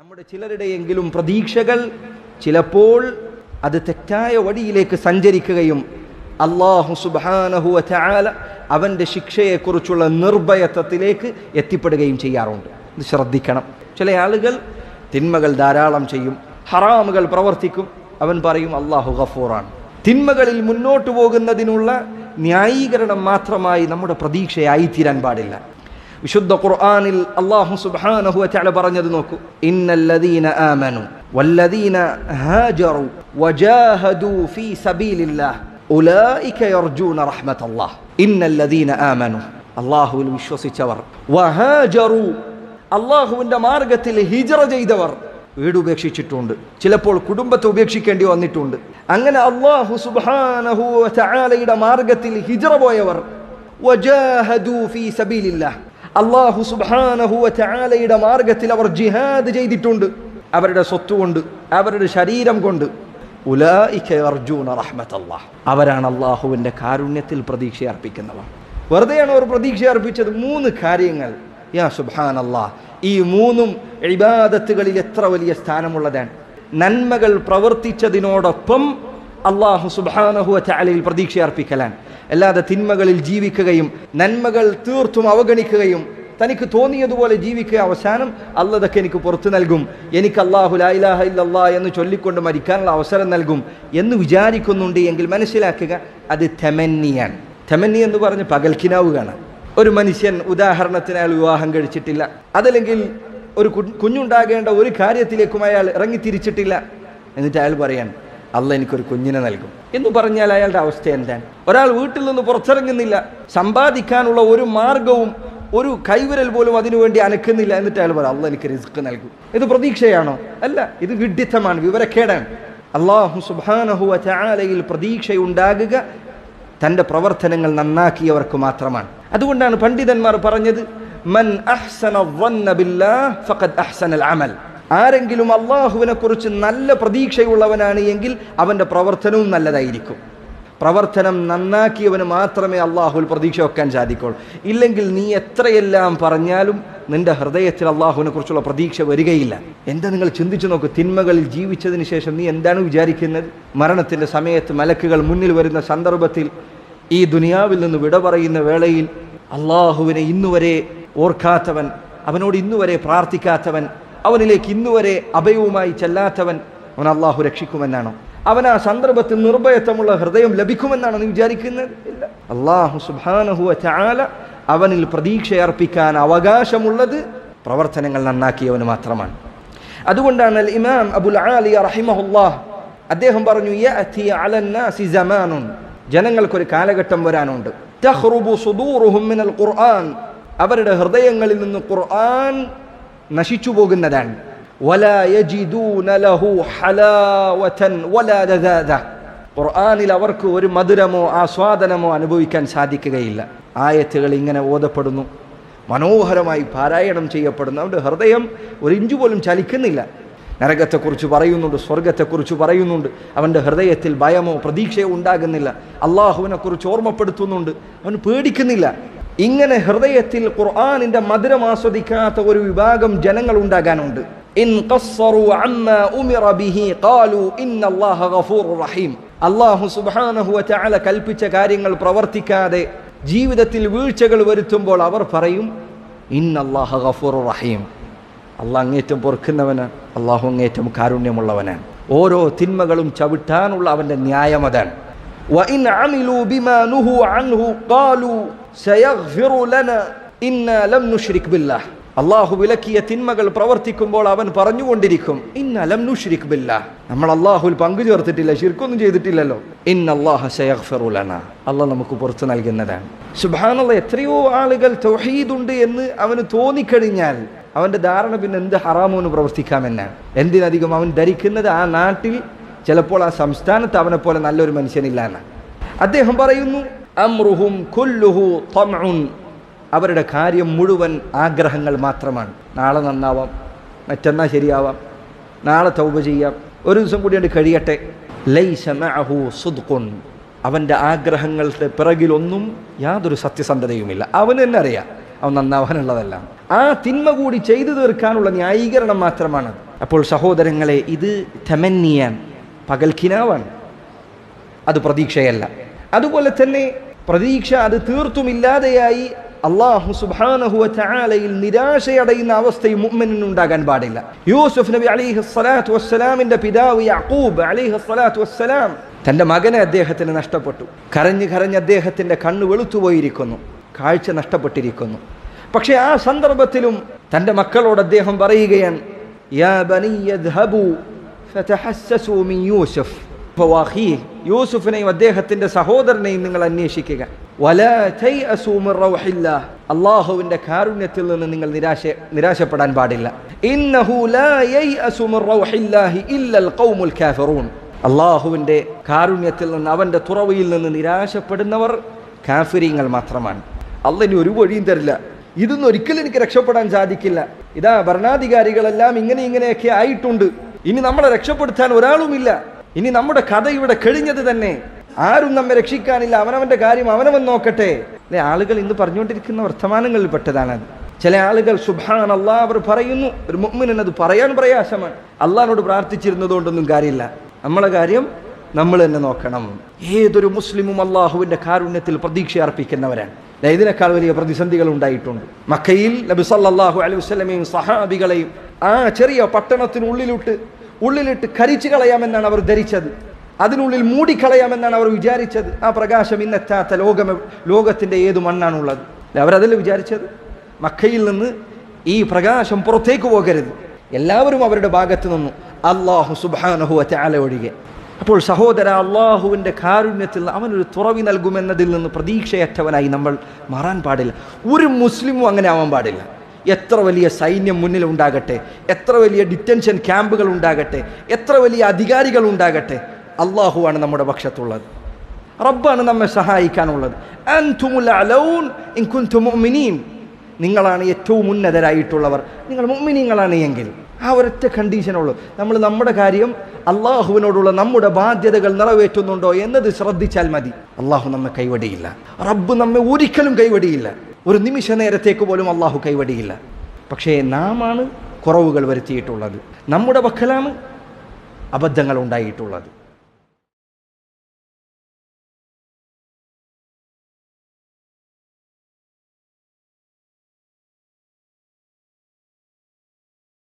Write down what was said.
നമ്മുടെ ചിലരുടെയെങ്കിലും പ്രതീക്ഷകൾ ചിലപ്പോൾ അത് തെറ്റായ വഴിയിലേക്ക് സഞ്ചരിക്കുകയും അല്ലാഹു സുബ്ഹാനഹു വ തആല അവൻ്റെ ശിക്ഷയെക്കുറിച്ചുള്ള നിർഭയത്വത്തിലേക്ക് എത്തിപ്പെടുകയും ചെയ്യാറുണ്ട്. ഇത് ശ്രദ്ധിക്കണം. ചില ആളുകൾ തിന്മകൾ ധാരാളം ചെയ്യും, ഹറാമുകൾ പ്രവർത്തിക്കും. അവൻ പറയും അല്ലാഹു ഗഫൂറാണ്. തിന്മകളിൽ മുന്നോട്ട് പോകുന്നതിനുള്ള ന്യായീകരണം മാത്രമായി നമ്മുടെ പ്രതീക്ഷയായി തീരാൻ പാടില്ല. വിശുദ്ധ ഖുർആനിൽ അല്ലാഹു സുബ്ഹാനഹു വ തആല പറഞ്ഞത് നോക്കൂ, ഇന്നല്ലദീന ആമനു വല്ലദീന ഹാജറു വജാഹദു ഫീ സബീലില്ലാഹ് ഉലൈക യർജൂന റഹ്മത്തല്ലാഹ്. ഇന്നല്ലദീന ആമനു, അല്ലാഹുവിൽ വിശ്വസിച്ചവർ, വഹാജറു, അല്ലാഹുവിന്റെ മാർഗത്തിൽ ഹിജ്റ ചെയ്തവർ, വീട് ഉപേക്ഷിച്ചിട്ടുണ്ട്, ചിലപ്പോൾ കുടുംബത്തെ ഉപേക്ഷിക്കേണ്ടി വന്നിട്ടുണ്ട്. അങ്ങനെ അല്ലാഹു സുബ്ഹാനഹു വ തആലയുടെ മാർഗത്തിൽ ഹിജ്റ പോയവർ, വജാഹദു ഫീ സബീലില്ലാഹ്, അല്ലാഹു സുബ്ഹാനഹു വ തആലയുടെ മാർഗത്തിൽ അവർ ജിഹാദ് ചെയ്തിട്ടുണ്ട്, അവരുടെ സ്വത്തുകൊണ്ട്, അവരുടെ ശരീരം കൊണ്ട്. ഉലൈക യർജൂന റഹ്മത്തല്ലാഹ്, അവരാണ് അല്ലാഹുവിന്റെ കാരുണ്യത്തിൽ പ്രതീക്ഷ അർപ്പിക്കുന്നവർ. വെറുതെയാണ് അവർ പ്രതീക്ഷ അർപ്പിച്ചത്. 3 കാര്യങ്ങൾ. യാ സുബ്ഹാനല്ലാഹ്, ഈ 3 ഇബാദത്തുകളിൽ എത്ര വലിയ സ്ഥാനമുള്ളതാണ്. നന്മകൾ പ്രവർത്തിച്ചതിനോടൊപ്പം അല്ലാഹു സുബ്ഹാനഹു വ തആലയിൽ പ്രതീക്ഷ അർപ്പിക്കലാണ്. അല്ലാതെ തിന്മകളിൽ ജീവിക്കുകയും നന്മകൾ തീർത്തും അവഗണിക്കുകയും തനിക്ക് തോന്നിയതുപോലെ ജീവിക്കുക, അവസാനം അള്ളാഹ് എനിക്ക് പുറത്തു നൽകും, എനിക്ക് അല്ലാഹു ലാ ഇലാഹ ഇല്ലല്ലാഹ് എന്ന് ചൊല്ലിക്കൊണ്ട് മരിക്കാനുള്ള അവസരം നൽകും എന്ന് വിചാരിക്കുന്നുണ്ട് എങ്കിൽ മനസ്സിലാക്കുക, അത് തമന്നിയാണ്. തമന്നി എന്ന് പറഞ്ഞ് പകൽക്കിനാവ് കാണാം. ഒരു മനുഷ്യൻ ഉദാഹരണത്തിന് അയാൾ വിവാഹം കഴിച്ചിട്ടില്ല, അതല്ലെങ്കിൽ ഒരു കുഞ്ഞുണ്ടാകേണ്ട ഒരു കാര്യത്തിലേക്കും അയാൾ ഇറങ്ങിത്തിരിച്ചിട്ടില്ല, എന്നിട്ട് അയാൾ പറയാൻ അള്ളാഹ് എനിക്കൊരു കുഞ്ഞിനെ നൽകും എന്ന് പറഞ്ഞാൽ അയാളുടെ അവസ്ഥ എന്താണ്? ഒരാൾ വീട്ടിൽ നിന്ന് പുറത്തിറങ്ങുന്നില്ല, സമ്പാദിക്കാനുള്ള ഒരു മാർഗവും ഒരു കൈവിരൽ പോലും അതിനുവേണ്ടി അനക്കുന്നില്ല, എന്നിട്ട് അയാൾ പറയാം അള്ളാഹ് എനിക്ക് റിസ്ക് നൽകും. ഇത് പ്രതീക്ഷയാണോ? അല്ല, ഇത് വിഡ്ഢിത്തമാണ്, വിവരക്കേടാണ്. അല്ലാഹു സുബ്ഹാനഹു വ തആലയിൽ പ്രതീക്ഷയുണ്ടാകുക തൻ്റെ പ്രവർത്തനങ്ങൾ നന്നാക്കിയവർക്ക് മാത്രമാണ്. അതുകൊണ്ടാണ് പണ്ഡിതന്മാർ പറഞ്ഞത്, മൻ അഹ്സന ظن ബില്ലാഹ് ഫഖദ് അഹ്സനൽ അമൽ. ആരെങ്കിലും അല്ലാഹുവിനെ കുറിച്ച് നല്ല പ്രതീക്ഷയുള്ളവനാണ് എങ്കിൽ അവൻ്റെ പ്രവർത്തനവും നല്ലതായിരിക്കും. പ്രവർത്തനം നന്നാക്കിയവന് മാത്രമേ അല്ലാഹുവിൽ പ്രതീക്ഷ വെക്കാൻ സാധിക്കുള്ളൂ. ഇല്ലെങ്കിൽ നീ എത്രയെല്ലാം പറഞ്ഞാലും നിന്റെ ഹൃദയത്തിൽ അല്ലാഹുവിനെ കുറിച്ചുള്ള പ്രതീക്ഷ വരികയില്ല. എന്താ നിങ്ങൾ ചിന്തിച്ചു നോക്കൂ, തിന്മകളിൽ ജീവിച്ചതിന് ശേഷം നീ എന്താണ് വിചാരിക്കുന്നത്? മരണത്തിൻ്റെ സമയത്ത് മലക്കുകൾ മുന്നിൽ വരുന്ന സന്ദർഭത്തിൽ ഈ ദുനിയാവിൽ നിന്ന് വിട പറയുന്ന വേളയിൽ അല്ലാഹുവിനെ ഇന്നുവരെ ഓർക്കാത്തവൻ, അവനോട് ഇന്നുവരെ പ്രാർത്ഥിക്കാത്തവൻ, അവനിലേക്ക് ഇന്നുവരെ അഭയവുമായി ചെല്ലാത്തവൻ, അവൻ അല്ലാഹു രക്ഷിക്കുമെന്നാണോ? അവൻ ആ സന്ദർഭത്തിൽ നിർഭയത്വമുള്ള ഹൃദയം ലഭിക്കുമെന്നാണ് നീ വിചാരിക്കുന്നത്? ഇല്ല. അല്ലാഹു സുബ്ഹാനഹു വ തആല അവനിൽ പ്രതീക്ഷയർപ്പിക്കാൻ അവകാശമുള്ളത് പ്രവർത്തനങ്ങൾ നന്നാക്കിയവന് മാത്രമാണ്. അതുകൊണ്ടാണ് അൽ ഇമാം അബുൽ ആലിയ റഹിമഹുല്ലാഹ് അദ്ദേഹം പറഞ്ഞു, യഅതി അലന്നാസി സമാനുൻ, ജനങ്ങൾക്കൊരു കാലഘട്ടം വരാനുണ്ട്, തഖ്റുബു സുദൂറുഹും മിനൽ ഖുർആൻ, അവരുടെ ഹൃദയങ്ങളിൽ നിന്ന് ഖുർആൻ നശിച്ചു പോകുന്നതാണ്. വലാ യജിദൂന ലഹു ഹലാവതൻ വലാ ലദാദ, ഖുർആനിൽ അവർക്ക് ഒരു മധുരമോ ആസ്വാദനമോ അനുഭവിക്കാൻ സാധിക്കുകയില്ല. ആയത്തുകൾ ഇങ്ങനെ ഓതപ്പെടുന്നു, മനോഹരമായി പാരായണം ചെയ്യപ്പെടുന്നു, അവൻ്റെ ഹൃദയം ഒരു ഇഞ്ചു പോലും ചലിക്കുന്നില്ല. നരകത്തെക്കുറിച്ച് പറയുന്നുണ്ട്, സ്വർഗത്തെക്കുറിച്ച് പറയുന്നുണ്ട്, അവൻ്റെ ഹൃദയത്തിൽ ഭയമോ പ്രതീക്ഷയോ ഉണ്ടാകുന്നില്ല. അള്ളാഹുവിനെ കുറിച്ച് ഓർമ്മപ്പെടുത്തുന്നുണ്ട്, അവൻ പേടിക്കുന്നില്ല. ഇങ്ങനെ ഹൃദയത്തിൽ ഖുർആനിന്റെ മധുരം ആസ്വദിക്കാത്ത ഒരു വിഭാഗം ജനങ്ങൾ ഉണ്ടാകാനുണ്ട്. ഇൻ ഖസ്സറു അമ്മാ ഉമിറ ബിഹി ഖാലു ഇന്നല്ലാഹ ഗഫൂറുർ റഹീം, അല്ലാഹു സുബ്ഹാനഹു വ തആല കൽപ്പിച്ച കാര്യങ്ങൾ പ്രവർത്തിക്കാതെ ജീവിതത്തിൽ വീഴ്ചകൾ വരുത്തുമ്പോൾ അവർ പറയും ഇന്നല്ലാഹ ഗഫൂറുർ റഹീം, അല്ലാഹ് അങ്ങേറ്റം പൊറുക്കുന്നവനാണ്, അല്ലാഹു അങ്ങേറ്റം കാരുണ്യമുള്ളവനാണ്. ഓരോ തിന്മകളും ചവിട്ടാനുള്ള അവൻ്റെ ന്യായം അതാണ്. വഇൻ അമിലു ബിമാ നുഹു അൻഹു ഖാലു സയഗ്ഫിറു ലനാ ഇന്നാ ലം നുശ്രിക് ബില്ലാഹ്, അല്ലാഹു വിലക്കിയ തിന്മകൾ പ്രവർത്തിക്കുമ്പോൾ അവൻ പറഞ്ഞുകൊണ്ടിരിക്കും ഇന്നാ ലം നുശ്രിക് ബില്ലാഹ്, നമ്മൾ അല്ലാഹുവിൽ പങ്കു ചേർത്തിട്ടില്ല, ശിർക്കൊന്നും ചെയ്തിട്ടില്ലല്ലോ. ഇന്നല്ലാഹ സയഗ്ഫിറു ലനാ, അല്ലാഹ് നമുക്ക് പുറത്തു നൽകുന്നതാണ്. സുബ്ഹാനല്ലാഹ്, എത്രയോ ആളുകൾ തൗഹീദുണ്ട് എന്ന് അവന് തോന്നിക്കഴിഞ്ഞാൽ അവൻ്റെ ധാരണ പിന്നെ എന്ത് ഹറാമോന്ന് പ്രവർത്തിക്കാമെന്നാണ്. എന്തിനധികം അവൻ ധരിക്കുന്നത് ആ നാട്ടിൽ ചിലപ്പോൾ ആ സംസ്ഥാനത്ത് അവനെ പോലെ നല്ലൊരു മനുഷ്യനില്ല എന്നാണ്. അദ്ദേഹം പറയുന്നു അംറുഹും കുല്ലുഹു തംഉൻ, അവരുടെ കാര്യം മുഴുവൻ ആഗ്രഹങ്ങൾ മാത്രമാണ്. നാളെ നന്നാവാം, മറ്റന്നാൾ ശരിയാവാം, നാളെ തൗബ ചെയ്യാം, ഒരു ദിവസം കൂടി അത് കഴിയട്ടെ. ലൈസ മഅഹു സുദ്ഖുൻ, അവൻ്റെ ആഗ്രഹങ്ങളുടെ പിറകിലൊന്നും യാതൊരു സത്യസന്ധതയുമില്ല. അവന് തന്നെ അറിയാം അവൻ നന്നാവാനുള്ളതല്ല. ആ തിന്മ കൂടി ചെയ്തു തീർക്കാനുള്ള ന്യായീകരണം മാത്രമാണ്. അപ്പോൾ സഹോദരങ്ങളെ, ഇത് തമന്നിയാണ്, പകൽക്കിനാവാണ്, അത് പ്രതീക്ഷയല്ല. അതുപോലെ തന്നെ പ്രതീക്ഷ അത് തീർത്തുമില്ലാതെയായി അല്ലാഹു സുബ്ഹാനഹു വ തആലയിൽ നിരാശയടയുന്ന അവസ്ഥയും മുഅ്മിനിന് ഉണ്ടാകാൻ പാടില്ല. യൂസുഫ് നബി അലൈഹിസ്സലാത്തു വസ്സലാമിന്റെ പിതാവ് യാക്കൂബ് അലൈഹിസ്സലാത്തു വസ്സലാം തൻ്റെ മകനെ അദ്ദേഹത്തിന് നഷ്ടപ്പെട്ടു. കരഞ്ഞ് കരഞ്ഞ് അദ്ദേഹത്തിൻ്റെ കണ്ണ് വെളുത്തുപോയിരിക്കുന്നു, കാഴ്ച നഷ്ടപ്പെട്ടിരിക്കുന്നു. പക്ഷേ ആ സന്ദർഭത്തിലും തൻ്റെ മക്കളോട് അദ്ദേഹം പറയുകയാണ്, യാ ബനിയ ദ്ഹബൂ ഫതഹസ്സസൂ മിൻ യൂസുഫ് വഅഖീഹി, യൂസുഫിനെയും അദ്ദേഹത്തിൻ്റെ സഹോദരനെയും നിങ്ങൾ അന്വേഷിക്കുക. വലാ തയഅസൂ മിൻ റൗഹില്ലാഹ്, അല്ലാഹുവിൻ്റെ കാരുണ്യത്തിൽ നിന്ന് നിങ്ങൾ നിരാശപ്പെടാൻ പാടില്ല. ഇന്നഹു ലാ യയഅസു മിൻ റൗഹില്ലാഹി ഇല്ലൽ ഖൗമുൽ കാഫിറൂൻ, അല്ലാഹുവിൻ്റെ കാരുണ്യത്തിൽ നിന്ന്, അവൻ്റെ തുറവിയിൽ നിന്ന് നിരാശപ്പെടുന്നവർ കാഫിരീങ്ങൾ മാത്രമാണ്. അള്ളാഹ് ഒരു വഴിയും തരില്ല, ഇതൊന്നും ഒരിക്കലും എനിക്ക് രക്ഷപ്പെടാൻ സാധിക്കില്ല, ഇതാ ഭരണാധികാരികളെല്ലാം ഇങ്ങനെയൊക്കെ ആയിട്ടുണ്ട്, ഇനി നമ്മളെ രക്ഷപ്പെടുത്താൻ ഒരാളുമില്ല, ഇനി നമ്മുടെ കഥ ഇവിടെ കഴിഞ്ഞത് തന്നെ, ആരും നമ്മെ രക്ഷിക്കാനില്ല, അവനവൻ്റെ കാര്യം അവനവൻ നോക്കട്ടെ. അല്ലെ, ആളുകൾ ഇന്ന് പറഞ്ഞുകൊണ്ടിരിക്കുന്ന വർത്തമാനങ്ങളിൽ പെട്ടതാണത്. ചില ആളുകൾ സുബ്ഹാനല്ലാഹ് അവർ പറയുന്നു, ഒരു മുഅ്മിനിന് അത് പറയാൻ പ്രയാസമാണ്. അള്ളാഹിനോട് പ്രാർത്ഥിച്ചിരുന്നതുകൊണ്ടൊന്നും കാര്യമില്ല, നമ്മളെ കാര്യം നമ്മൾ തന്നെ നോക്കണം. ഏതൊരു മുസ്ലിമും അള്ളാഹുവിൻ്റെ കാരുണ്യത്തിൽ പ്രതീക്ഷ അർപ്പിക്കുന്നവരാണ്. ഇതിനേക്കാൾ വലിയ പ്രതിസന്ധികൾ ഉണ്ടായിട്ടുണ്ട്. മക്കയിൽ നബി സല്ലല്ലാഹു അലൈഹി വസല്ലമയും സഹാബികളെയും ആ ചെറിയ പട്ടണത്തിനുള്ളിലിട്ട് കരിച്ചു കളയാമെന്നാണ് അവർ ധരിച്ചത്, അതിനുള്ളിൽ മൂടിക്കളയാമെന്നാണ് അവർ വിചാരിച്ചത്. ആ പ്രകാശം ഇന്നെത്താത്ത ലോകത്തിൻ്റെ ഏത് മണ്ണാണുള്ളത്? അവരതല്ല വിചാരിച്ചത്. മക്കയിൽ നിന്ന് ഈ പ്രകാശം പുറത്തേക്ക് പോകരുത്, എല്ലാവരും അവരുടെ ഭാഗത്ത് നിന്നു, അല്ലാഹു സുബ്ഹാനഹു വ തആല ഒഴികെ. അപ്പോൾ സഹോദര, അള്ളാഹുവിൻ്റെ കാരുണ്യത്തിൽ അവനൊരു തുറവി നൽകുമെന്നതിൽ നിന്ന് പ്രതീക്ഷയറ്റവനായി നമ്മൾ മാറാൻ പാടില്ല. ഒരു മുസ്ലിമും അങ്ങനെ ആവാൻ പാടില്ല. എത്ര വലിയ സൈന്യം മുന്നിലുണ്ടാകട്ടെ, എത്ര വലിയ ഡിറ്റൻഷൻ ക്യാമ്പുകൾ ഉണ്ടാകട്ടെ, എത്ര വലിയ അധികാരികൾ ഉണ്ടാകട്ടെ, അള്ളാഹുവാണ് നമ്മുടെ പക്ഷത്തുള്ളത്, റബ്ബാണ് നമ്മെ സഹായിക്കാനുള്ളത്. അൻതുമുൽ അലൗൻ ഇൻ കുൻതും മുഅ്മിനീൻ, നിങ്ങളാണ് ഏറ്റവും ഉന്നതരായിട്ടുള്ളവർ, നിങ്ങൾ മുഅ്മിനീങ്ങളാണ് എങ്കിൽ. ആ ഒരൊറ്റ കണ്ടീഷനുള്ളൂ, നമ്മൾ നമ്മുടെ കാര്യം അള്ളാഹുവിനോടുള്ള നമ്മുടെ ബാധ്യതകൾ നിറവേറ്റുന്നുണ്ടോ എന്നത് ശ്രദ്ധിച്ചാൽ മതി. അള്ളാഹു നമ്മെ കൈവടിയില്ല, റബ്ബ് നമ്മെ ഒരിക്കലും കൈവടിയില്ല, ഒരു നിമിഷ നേരത്തേക്ക് പോലും അള്ളാഹു കൈവടിയില്ല. പക്ഷേ നാമാണ് കുറവുകൾ വരുത്തിയിട്ടുള്ളത്, നമ്മുടെ പക്കലാണ് അബദ്ധങ്ങൾ ഉണ്ടായിട്ടുള്ളത്.